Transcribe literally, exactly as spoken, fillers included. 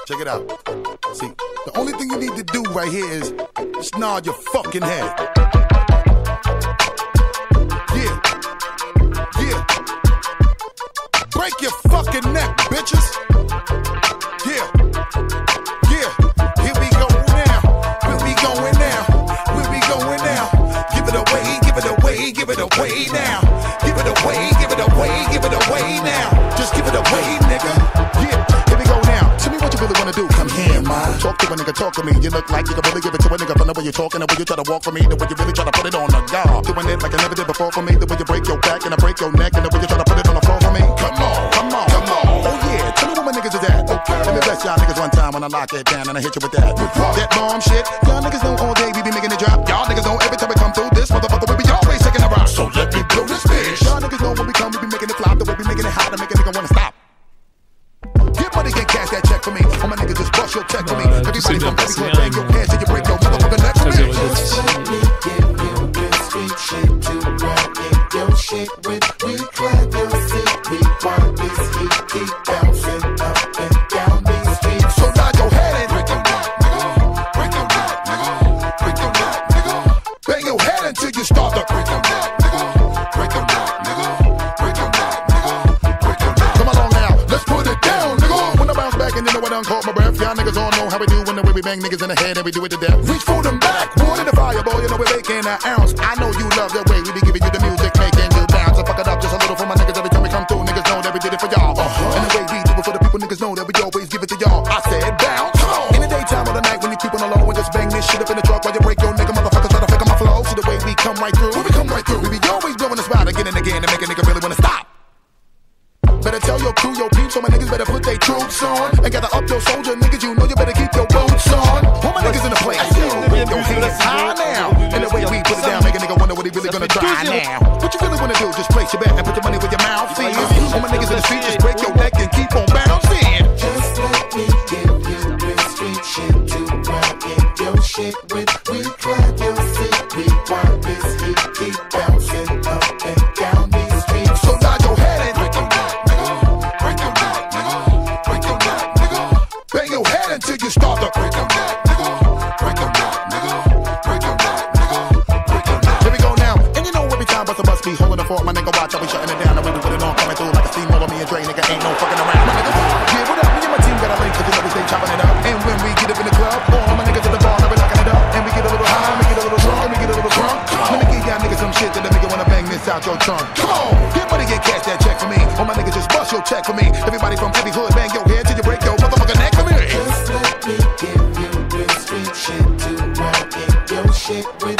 Check it out. See, the only thing you need to do right here is just nod your fucking head. Yeah. Yeah. Break your fucking neck, bitches. Yeah. Yeah. Here we go now. Where we going now? Where we going now? Give it away, give it away, give it away now. Give it away, give it away, give it away now. Just give it away, nigga. Yeah. Here we go now. Tell me what you really wanna do. Come here, man. Talk to a nigga, talk to me. You look like you can really give it to a nigga. From the way you're talking, the way you try to walk for me, the way you really try to put it on the guard. Doing it like I never did before for me. The way you break your back and I break your neck, and the way you try to put it on the floor for me. Come on, come on, come on. Oh yeah, tell me where my niggas is at. Okay, let me bless y'all niggas one time when I lock it down and I hit you with that. That bomb shit. Y'all niggas know all day we be making it drop. Y'all niggas know every time we come through this motherfucker we be always taking a rock. So let me blow this bitch. Y'all niggas know when we come we be making it flop. The way we making it hot and make a nigga wanna stop. Get money, get cash that check for me. All my niggas just bust your check for me. Everybody from every club bang your cash till you break your motherfucking neck for me. Just let me give you real street shit to run in your shit with. We clap your seat, we want this heat, keep bouncing up and down these streets. So nod your head and break your neck, nigga. Break your neck, nigga. Break your neck, nigga. bang your head until you start to break your neck, nigga. Break your neck, nigga. Break your neck, nigga. Break your neck. Come along now, let's put it down, nigga. When I bounce back and you know I done caught my breath. Y'all niggas all know how we do when the way we bang niggas in the head and we do it to death. Reach for them back, wood in the fire, boy, you know we're making an ounce. I know you love the way we be giving you the music, making you bounce. I fuck it up just a little for my niggas every time we come through. Niggas know that we did it for y'all. Uh-huh. And the way we do it for the people, niggas know that we always give it to y'all. I said bounce. In the daytime or the night when you creeping along and just bang this shit up in the truck while you break your nigga motherfuckers try to fake on my flow. See the way we come right through. When we come right through, we be always blowing the spot again and again to make a nigga really wanna stop. Better tell your crew, your peeps, so my niggas better put their troops on. And gather up your soldier niggas, you know you better keep your boots on. All my niggas in the place, yo, with your hands high now. And the way we put it down, make a nigga wonder what he really gonna try now. What you really wanna do, just place your bet and put your money where your mouth is. All my niggas in the street, just break your neck and keep on bouncing. Just let me give you real street shit to run in your shit with. We clap your seat, we want this heat, keep bouncing up and down these streets. So nod your head and break your neck, nigga. Break your neck, nigga. Break your neck, nigga. bang your head until you start to break your neck, nigga. Break your neck, nigga. Break your neck, nigga. Break your neck. Here we go now, and you know every time bust a bus be holding the fort, my nigga watch, I be shutting it down, and we be putting on coming through like a steamroller. Me and Dre, nigga ain't no fucking around. My nigga, yeah, what up? Me and my team got a link, cause you know we stay chopping it up. And when we get up in the club, all my niggas at the bar, now we locking it up. And we get a little high, we get a little drunk, and we get a little drunk. Let me give y'all niggas some shit that the nigga wanna bang this out your trunk. Come on, get money, get cash that check for me. All my niggas just bust your check for me. Everybody from every hood, bang your head till you break your motherfucking neck for me. Just let me give you real street shit to run in your shit with.